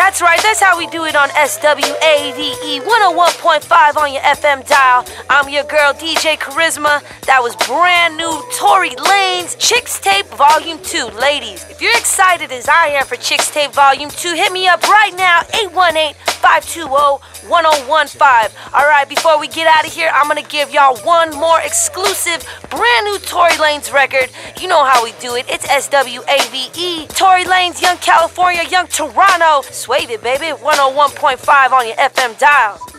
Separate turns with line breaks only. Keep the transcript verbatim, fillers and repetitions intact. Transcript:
That's right, that's how we do it on S W A V E one oh one point five on your F M dial. I'm your girl, D J Carisma. That was brand new Tory Lanez Chicks Tape Volume two. Ladies, if you're excited as I am for Chicks Tape Volume two, hit me up right now, eight one eight, five two zero, one oh one five. Alright, before we get out of here, I'm gonna give y'all one more exclusive, brand new Tory Lanez record. You know how we do it. It's S W A V E. Tory Lanez, Young California, Young Toronto. S W A V E, baby. one oh one point five on your F M dial.